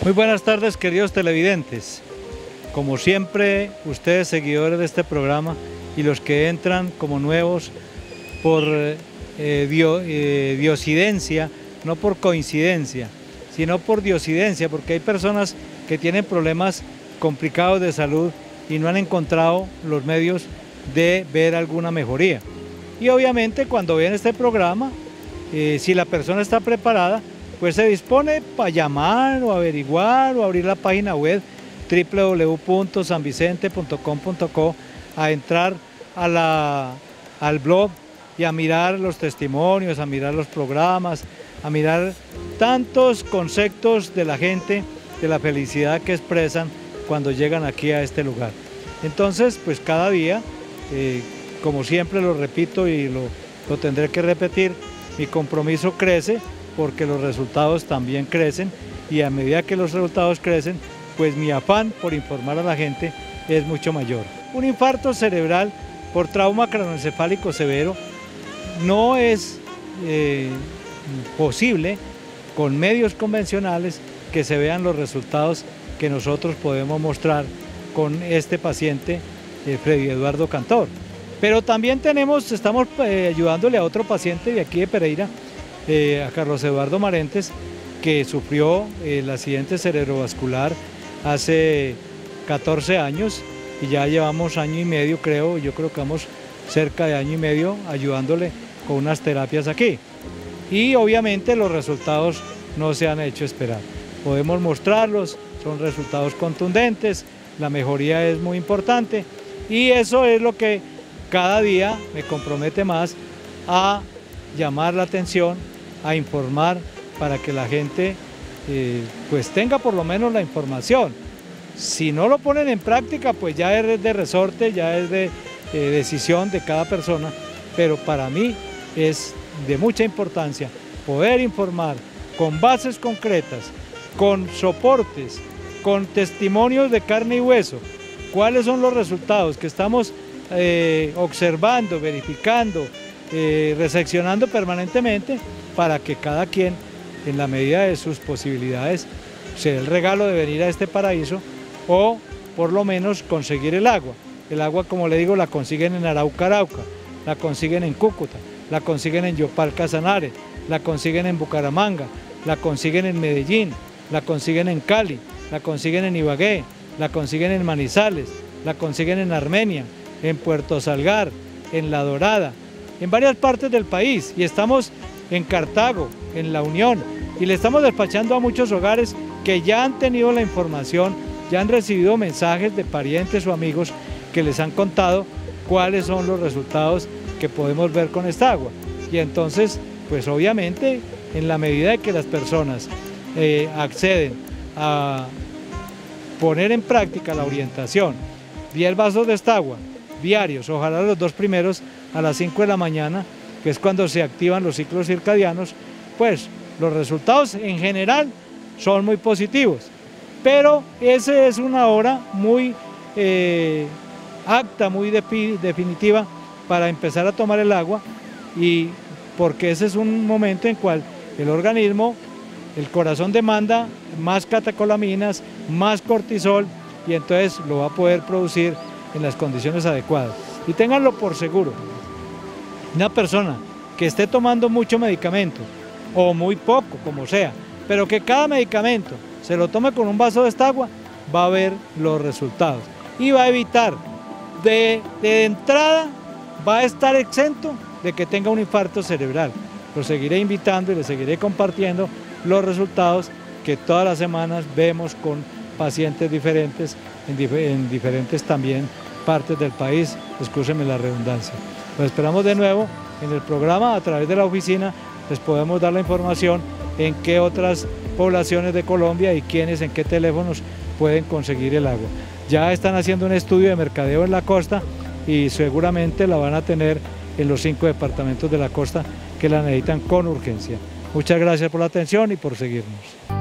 Muy buenas tardes, queridos televidentes. Como siempre, ustedes seguidores de este programa y los que entran como nuevos por diosidencia, no por coincidencia, sino por diosidencia, porque hay personas que tienen problemas complicados de salud y no han encontrado los medios de ver alguna mejoría. Y obviamente cuando ven este programa, si la persona está preparada, pues se dispone para llamar o averiguar o abrir la página web www.sanvicente.com.co, a entrar al blog y a mirar los testimonios, a mirar los programas, a mirar tantos conceptos de la gente, de la felicidad que expresan cuando llegan aquí a este lugar. Entonces, pues cada día, como siempre lo repito y lo tendré que repetir, mi compromiso crece porque los resultados también crecen, y a medida que los resultados crecen, pues mi afán por informar a la gente es mucho mayor. Un infarto cerebral por trauma craneoencefálico severo no es posible con medios convencionales que se vean los resultados que nosotros podemos mostrar con este paciente, Freddy Eduardo Cantor. Pero también estamos ayudándole a otro paciente de aquí de Pereira, a Carlos Eduardo Marentes, que sufrió el accidente cerebrovascular hace 14 años y ya llevamos año y medio, yo creo que vamos cerca de año y medio ayudándole con unas terapias aquí. Y obviamente los resultados no se han hecho esperar. Podemos mostrarlos, son resultados contundentes, la mejoría es muy importante y eso es lo que cada día me compromete más a llamar la atención, a informar para que la gente pues tenga por lo menos la información. Si no lo ponen en práctica, pues ya es de resorte, ya es de decisión de cada persona, pero para mí es de mucha importancia poder informar con bases concretas, con soportes, con testimonios de carne y hueso, cuáles son los resultados que estamos observando, verificando, reseccionando permanentemente, para que cada quien, en la medida de sus posibilidades, se dé el regalo de venir a este paraíso o por lo menos conseguir el agua. El agua, como le digo, la consiguen en Arauca, la consiguen en Cúcuta, la consiguen en Yopal Casanare, la consiguen en Bucaramanga, la consiguen en Medellín, la consiguen en Cali, la consiguen en Ibagué, la consiguen en Manizales, la consiguen en Armenia, en Puerto Salgar, en La Dorada, en varias partes del país, y estamos en Cartago, en La Unión, y le estamos despachando a muchos hogares que ya han tenido la información, ya han recibido mensajes de parientes o amigos que les han contado cuáles son los resultados que podemos ver con esta agua. Y entonces, pues obviamente, en la medida de que las personas acceden a poner en práctica la orientación, 10 vasos de esta agua diarios, ojalá los 2 primeros a las 5 de la mañana, que es cuando se activan los ciclos circadianos, pues los resultados en general son muy positivos. Pero esa es una hora muy apta, muy definitiva para empezar a tomar el agua, y porque ese es un momento en cual el organismo, el corazón demanda más catecolaminas, más cortisol, y entonces lo va a poder producir en las condiciones adecuadas. Y ténganlo por seguro, una persona que esté tomando mucho medicamento, o muy poco, como sea, pero que cada medicamento se lo tome con un vaso de esta agua, va a ver los resultados y va a evitar, de entrada, va a estar exento de que tenga un infarto cerebral. Lo seguiré invitando y le seguiré compartiendo los resultados que todas las semanas vemos con pacientes diferentes en diferentes también partes del país, excúsenme la redundancia. Los esperamos de nuevo en el programa. A través de la oficina les podemos dar la información en qué otras poblaciones de Colombia y quiénes, en qué teléfonos pueden conseguir el agua. Ya están haciendo un estudio de mercadeo en la costa y seguramente la van a tener en los 5 departamentos de la costa que la necesitan con urgencia. Muchas gracias por la atención y por seguirnos.